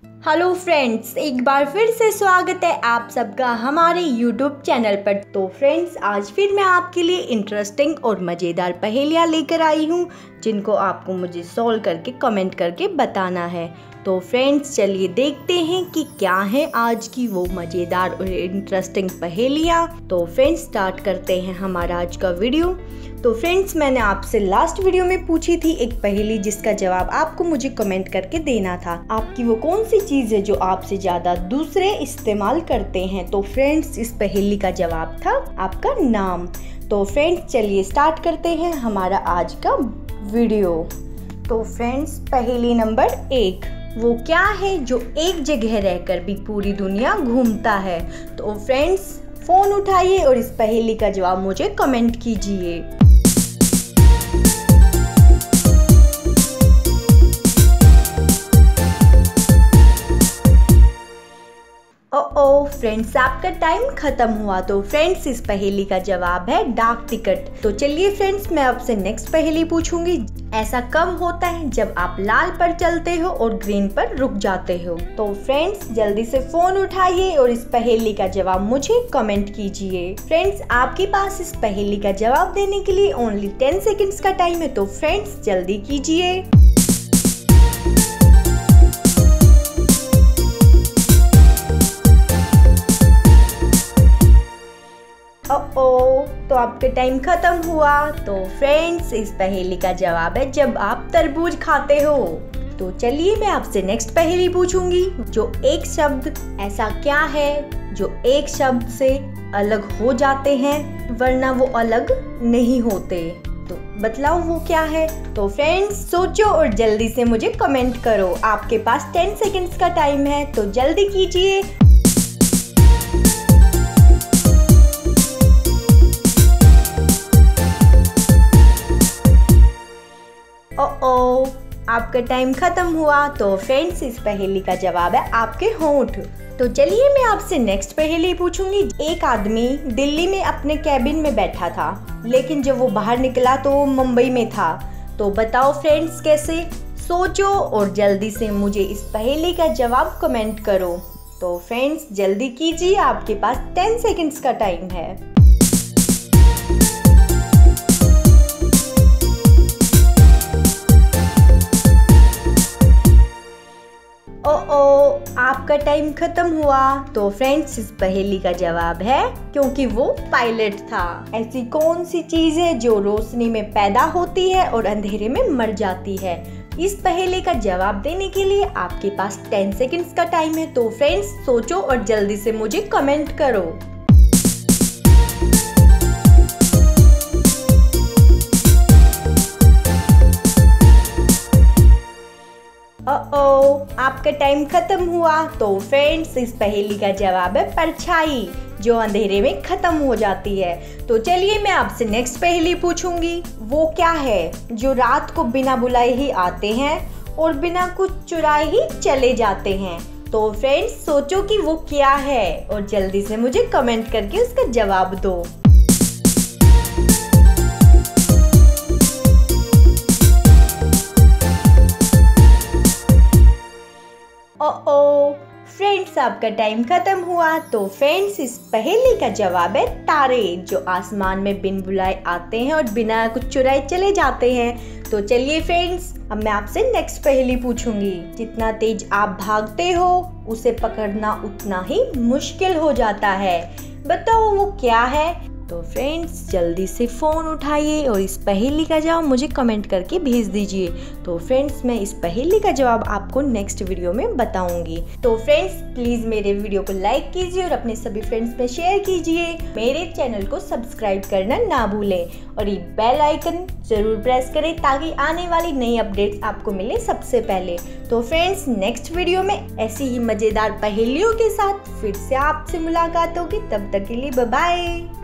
Hello friends, एक बार फिर से स्वागत है आप सबका हमारे यूट्यूब चैनल पर। तो फ्रेंड्स, आज फिर मैं आपके लिए इंटरेस्टिंग और मज़ेदार पहेलियाँ लेकर आई हूँ जिनको आपको मुझे सॉल्व करके कमेंट करके बताना है। तो फ्रेंड्स, चलिए देखते हैं कि क्या है आज की वो मज़ेदार और इंटरेस्टिंग पहेलियाँ। तो फ्रेंड्स, स्टार्ट करते हैं हमारा आज का वीडियो। तो फ्रेंड्स, मैंने आपसे लास्ट वीडियो में पूछी थी एक पहेली जिसका जवाब आपको मुझे कमेंट करके देना था। आपकी वो कौन सी चीज़ है जो आपसे ज़्यादा दूसरे इस्तेमाल करते हैं? तो फ्रेंड्स, इस पहेली का जवाब था आपका नाम। तो फ्रेंड्स, चलिए स्टार्ट करते हैं हमारा आज का वीडियो। तो फ्रेंड्स, पहेली नंबर 1, वो क्या है जो एक जगह रहकर भी पूरी दुनिया घूमता है? तो फ्रेंड्स, फ़ोन उठाइए और इस पहेली का जवाब मुझे कमेंट कीजिए। ओ फ्रेंड्स, आपका टाइम खत्म हुआ। तो फ्रेंड्स, इस पहेली का जवाब है डाक टिकट। तो चलिए फ्रेंड्स, मैं आपसे नेक्स्ट पहेली पूछूंगी। ऐसा कब होता है जब आप लाल पर चलते हो और ग्रीन पर रुक जाते हो? तो फ्रेंड्स, जल्दी से फोन उठाइए और इस पहेली का जवाब मुझे कमेंट कीजिए। फ्रेंड्स, आपके पास इस पहेली का जवाब देने के लिए ओनली 10 सेकेंड्स का टाइम है। तो फ्रेंड्स, जल्दी कीजिए। तो आपका टाइम खत्म हुआ। तो फ्रेंड्स, इस पहेली का जवाब है जब आप तरबूज खाते हो। तो चलिए मैं आपसे नेक्स्ट पहेली पूछूंगी। जो एक शब्द, ऐसा क्या है जो एक शब्द से अलग हो जाते हैं वरना वो अलग नहीं होते? तो बतलाओ वो क्या है? तो फ्रेंड्स, सोचो और जल्दी से मुझे कमेंट करो। आपके पास 10 सेकेंड्स का टाइम है, तो जल्दी कीजिए। आपका टाइम खत्म हुआ। तो फ्रेंड्स, इस पहेली का जवाब है आपके होंठ। तो चलिए मैं आपसे नेक्स्ट पहेली पूछूंगी। एक आदमी दिल्ली में अपने कैबिन में बैठा था, लेकिन जब वो बाहर निकला तो वो मुंबई में था। तो बताओ फ्रेंड्स, कैसे? सोचो और जल्दी से मुझे इस पहेली का जवाब कमेंट करो। तो फ्रेंड्स, जल्दी कीजिए, आपके पास 10 सेकेंड्स का टाइम है। आपका टाइम खत्म हुआ। तो फ्रेंड्स, इस पहेली का जवाब है क्योंकि वो पायलट था। ऐसी कौन सी चीज है जो रोशनी में पैदा होती है और अंधेरे में मर जाती है? इस पहेली का जवाब देने के लिए आपके पास 10 सेकेंड्स का टाइम है। तो फ्रेंड्स, सोचो और जल्दी से मुझे कमेंट करो। आपका टाइम खत्म हुआ। तो फ्रेंड्स, इस पहेली का जवाब है परछाई, जो अंधेरे में खत्म हो जाती है। तो चलिए मैं आपसे नेक्स्ट पहेली पूछूंगी। वो क्या है जो रात को बिना बुलाए ही आते हैं और बिना कुछ चुराए ही चले जाते हैं? तो फ्रेंड्स, सोचो कि वो क्या है और जल्दी से मुझे कमेंट करके उसका जवाब दो। फ्रेंड्स, आपका टाइम खत्म हुआ। तो फ्रेंड्स, इस पहेली का जवाब है तारे, जो आसमान में बिन बुलाए आते हैं और बिना कुछ चुराए चले जाते हैं। तो चलिए फ्रेंड्स, अब मैं आपसे नेक्स्ट पहेली पूछूंगी। जितना तेज आप भागते हो उसे पकड़ना उतना ही मुश्किल हो जाता है। बताओ वो क्या है? तो फ्रेंड्स, जल्दी से फ़ोन उठाइए और इस पहेली का जवाब मुझे कमेंट करके भेज दीजिए। तो फ्रेंड्स, मैं इस पहेली का जवाब आपको नेक्स्ट वीडियो में बताऊंगी। तो फ्रेंड्स, प्लीज़ मेरे वीडियो को लाइक कीजिए और अपने सभी फ्रेंड्स में शेयर कीजिए। मेरे चैनल को सब्सक्राइब करना ना भूलें और ये बेल आइकन ज़रूर प्रेस करें ताकि आने वाली नई अपडेट्स आपको मिले सबसे पहले। तो फ्रेंड्स, नेक्स्ट वीडियो में ऐसी ही मज़ेदार पहेलियों के साथ फिर से आपसे मुलाकात होगी। तब तक के लिए बाय बाय।